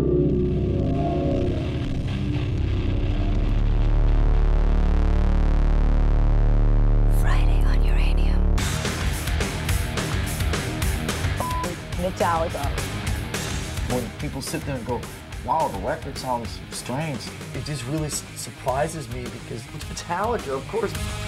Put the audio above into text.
Friday on Uranium. Metallica. When people sit there and go, wow, the record sounds strange, it just really surprises me because it's Metallica, of course.